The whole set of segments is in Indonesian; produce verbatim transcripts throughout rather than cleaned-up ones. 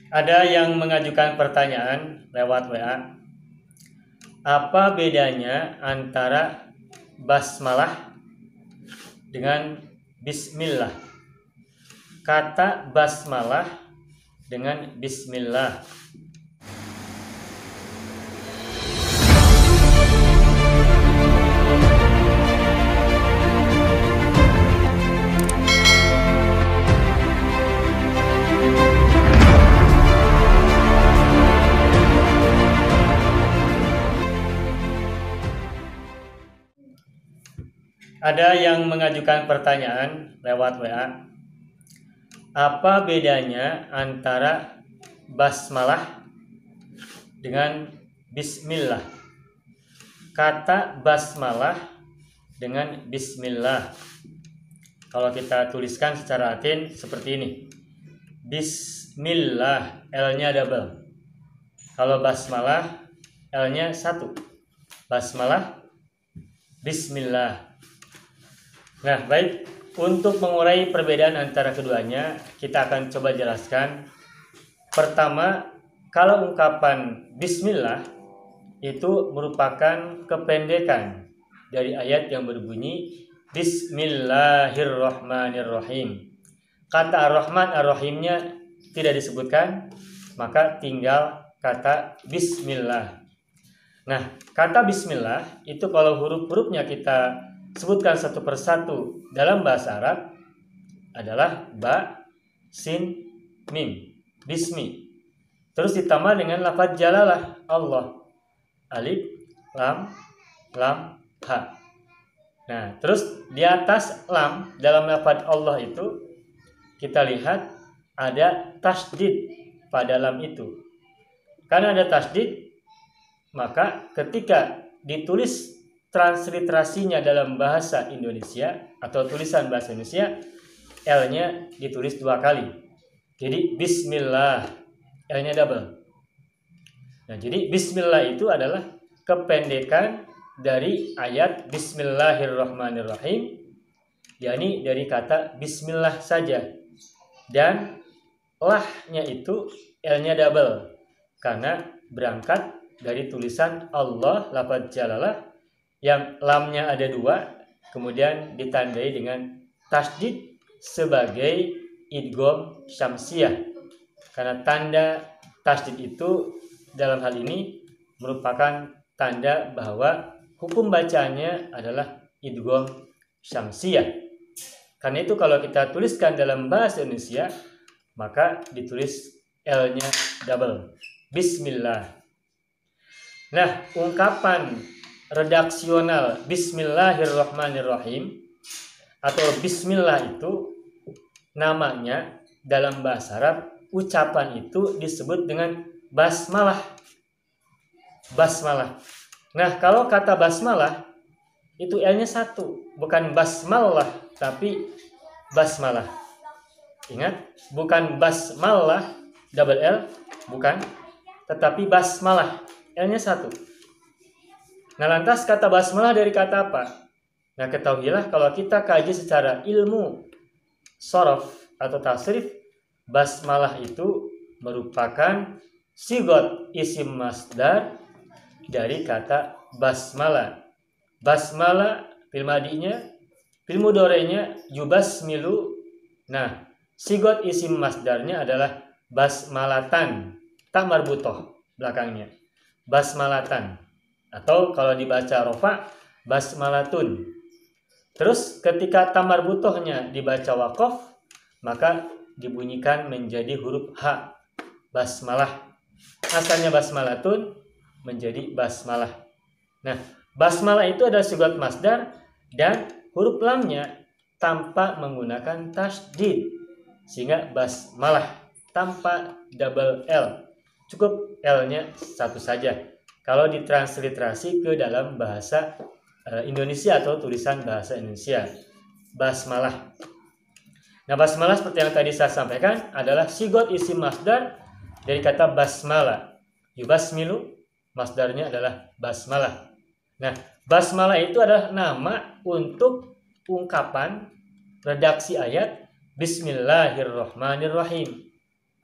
Ada yang mengajukan pertanyaan lewat W A. Apa bedanya antara basmalah dengan bismillah? Kata basmalah dengan bismillah. Ada yang mengajukan pertanyaan lewat W A. Apa bedanya antara basmalah dengan bismillah? Kata basmalah dengan bismillah. Kalau kita tuliskan secara Latin seperti ini. Bismillah, L-nya double. Kalau basmalah, L-nya satu. Basmalah, bismillah. Nah, baik, untuk mengurai perbedaan antara keduanya, kita akan coba jelaskan. Pertama, kalau ungkapan bismillah itu merupakan kependekan dari ayat yang berbunyi Bismillahirrahmanirrahim. Kata Ar-Rahman Ar-Rahimnya tidak disebutkan, maka tinggal kata bismillah. Nah, kata bismillah itu kalau huruf-hurufnya kita sebutkan satu persatu dalam bahasa Arab adalah ba, sin, mim, bismi. Terus ditambah dengan lafaz jalalah Allah, alif, lam, lam, ha. Nah, terus di atas lam dalam lafaz Allah itu kita lihat ada tasydid pada lam itu. Karena ada tasydid, maka ketika ditulis transliterasinya dalam bahasa Indonesia atau tulisan bahasa Indonesia, L-nya ditulis dua kali. Jadi bismillah, L-nya double. Nah, jadi bismillah itu adalah kependekan dari ayat Bismillahirrahmanirrahim, yakni dari kata bismillah saja. Dan lah-nya itu L-nya double karena berangkat dari tulisan Allah, lafaz jalalah, yang lamnya ada dua, kemudian ditandai dengan tasydid sebagai idgham syamsiyah. Karena tanda tasydid itu dalam hal ini merupakan tanda bahwa hukum bacaannya adalah idgham syamsiyah. Karena itu kalau kita tuliskan dalam bahasa Indonesia, maka ditulis L-nya double. Bismillah. Nah, ungkapan redaksional Bismillahirrahmanirrahim atau bismillah itu namanya dalam bahasa Arab, ucapan itu disebut dengan basmalah. Basmalah. Nah, kalau kata basmalah itu L-nya satu, bukan basmalah tapi basmalah. Ingat, bukan basmalah double L, bukan, tetapi basmalah, L-nya satu. Nah, lantas kata basmalah dari kata apa? Nah, ketahuilah kalau kita kaji secara ilmu shorof atau tasrif, basmalah itu merupakan sigot isim masdar dari kata basmalah. Basmalah fil madinya, fil mudhari'nya yubasmilu. Nah, sigot isim masdarnya adalah basmalatan, tak marbutoh belakangnya. Basmalatan. Atau kalau dibaca rofa, basmalatun. Terus ketika tamar butohnya dibaca wakof, maka dibunyikan menjadi huruf H, basmalah. Asalnya basmalatun menjadi basmalah. Nah, basmalah itu adalah sigot masdar dan huruf lamnya tanpa menggunakan tasydid, sehingga basmalah tanpa double L. Cukup L-nya satu saja kalau ditransliterasi ke dalam bahasa e, Indonesia atau tulisan bahasa Indonesia, basmalah. Nah, basmalah seperti yang tadi saya sampaikan adalah sigot isim masdar dari kata basmalah. Yubasmilu, masdarnya adalah basmalah. Nah, basmalah itu adalah nama untuk ungkapan redaksi ayat Bismillahirrahmanirrahim.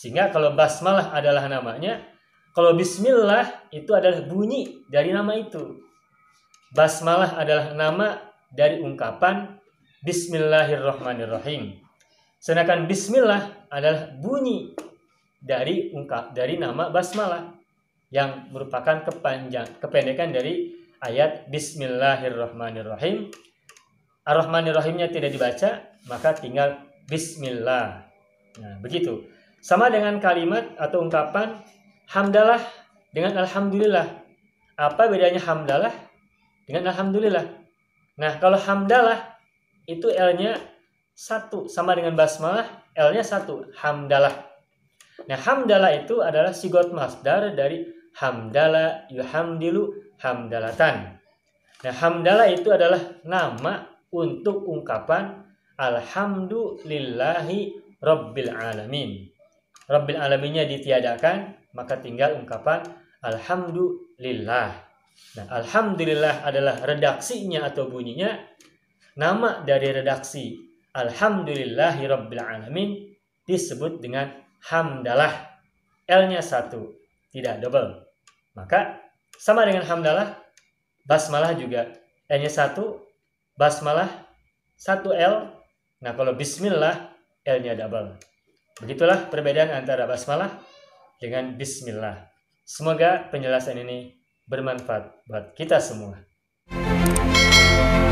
Sehingga kalau basmalah adalah namanya, kalau bismillah itu adalah bunyi dari nama itu. Basmalah adalah nama dari ungkapan bismillahirrahmanirrahim. Sedangkan bismillah adalah bunyi dari ungkap dari nama basmalah yang merupakan kepanjang kependekan dari ayat bismillahirrahmanirrahim. Ar-Rahmanir-Rahimnya tidak dibaca, maka tinggal bismillah. Nah, begitu. Sama dengan kalimat atau ungkapan hamdalah dengan alhamdulillah. Apa bedanya hamdalah dengan alhamdulillah? Nah, kalau hamdalah itu L-nya satu, sama dengan basmalah L-nya satu, hamdalah. Nah, hamdalah itu adalah sigot masdar dari hamdala yuhamdilu hamdalatan. Nah, hamdalah itu adalah nama untuk ungkapan alhamdulillahi rabbil alamin. Rabbil alaminnya ditiadakan, maka tinggal ungkapan alhamdulillah. Nah, alhamdulillah adalah redaksinya atau bunyinya. Nama dari redaksi alhamdulillahi rabbil alamin disebut dengan hamdalah. L-nya satu, tidak double. Maka sama dengan hamdalah, basmalah juga L-nya satu, basmalah satu L. Nah, kalau bismillah L-nya double. Begitulah perbedaan antara basmalah dengan bismillah. Semoga penjelasan ini bermanfaat buat kita semua.